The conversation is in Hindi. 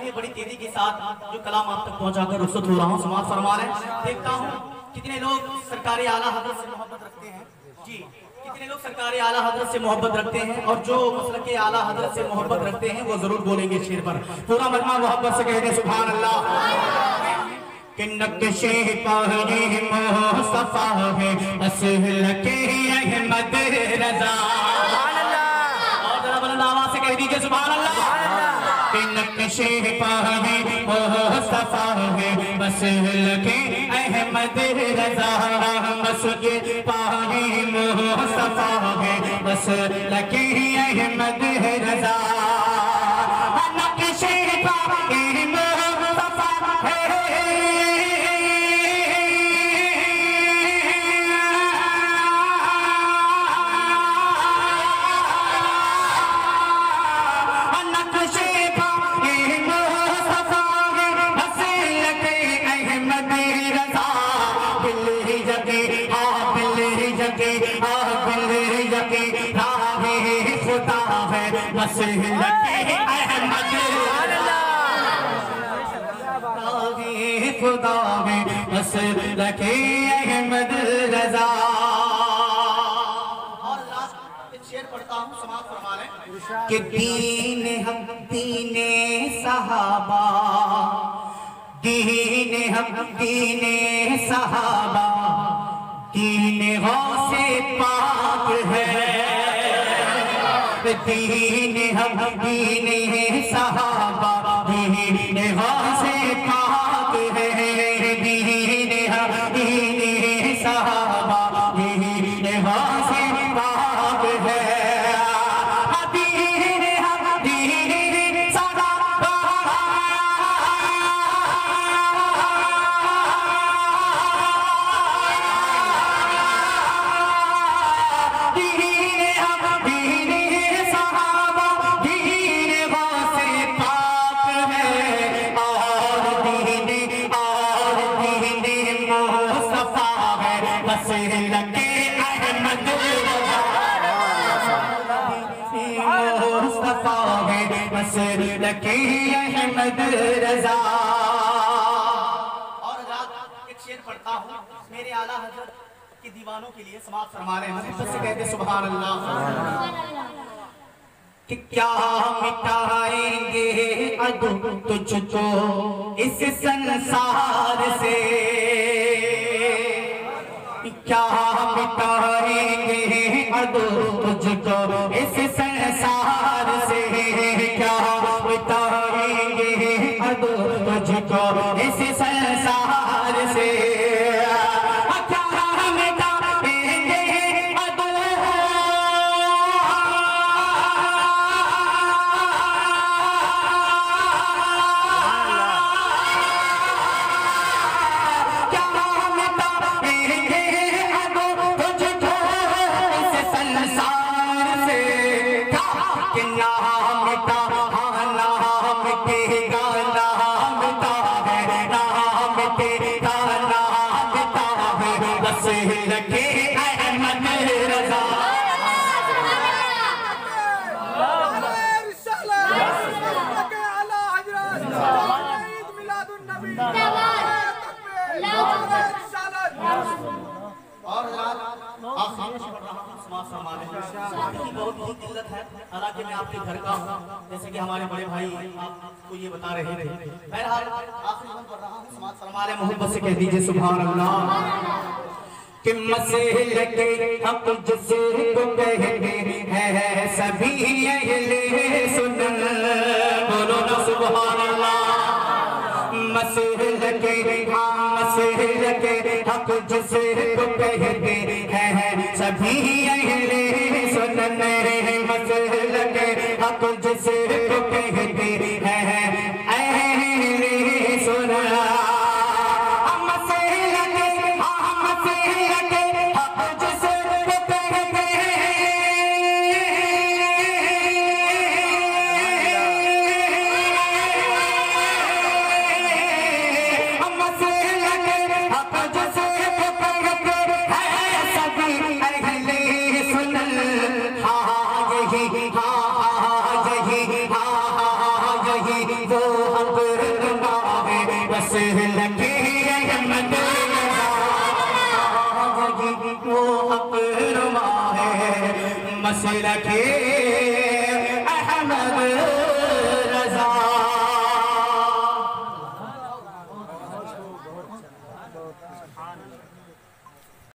देखिए बड़ी तेजी के साथ जो कलाम आप तक पहुंचाकर रुखसत हो रहा हूँ, समाज फरमा रहे हैं। देखता हूँ कितने लोग सरकारी आला हजरत से मोहब्बत रखते हैं जी, कितने लोग सरकारी आला हजरत से मोहब्बत रखते हैं, और जो मसलक के आला हजरत से मोहब्बत रखते हैं वो जरूर बोलेंगे शेर पर। पूरा मजमा मोहब्बत से कहते सुभान अल्लाह। कि नक्शे पाहे मुस्तफा है असल के अहमद रजा, और जरा बुलंद आवाज से कह दीजिए सुभान अल्लाह। कि नक्शे पाहे मुस्तफा है असल के अहमद रजा, मसके पाहे मुस्तफा है असल के अहमद रजा। खुदा में मसलक अहमद रजा। और लास्ट शेर पढ़ता हूँ, समाज फरमा लें कि दीन हम दीने सहाबा, दीन हम दीने सहाबा, दीन गौसे पाक है। दीन हम दीने सहाबा, दीन गौसे पाक है। दीन हम दीने सहाबा, दीन गौसे पाक है। अहमद रजा। और एक शेर पढ़ता हूँ मेरे आला हजरत के दीवानों के लिए, समाज फरमा रहे हैं से कहते सुभान अल्लाह। कि क्या मिटाएंगे अदु तुझको इस संसार से, क्या मिटाएंगे अदु तुझको इस संसार से, क्या मिटाएंगे अदु तुझको इस संसार से। बहुत ही किल्लत है, हालांकि मैं आपके घर का हूँ, जैसे कि हमारे बड़े भाई आपको ये बता रहे थे। बहरहाल आखिरी में पढ़ रहा हूँ, समाज फरमा रहे मोहब्बत से कह दीजिए सुभान अल्लाह। कि मसले के हम तुझसे को कहते हैं सभी अहले सुन्नत, बोलो ना सुभान अल्लाह। मसले के हक जिसे को कहते हैं सभी अहले सुन्नत, मसले के हक जिसे को कहते हैं अहले सुन्नत। हक रुमाए बस लगे अहमद वो हक रुमाए बस लगे अहमद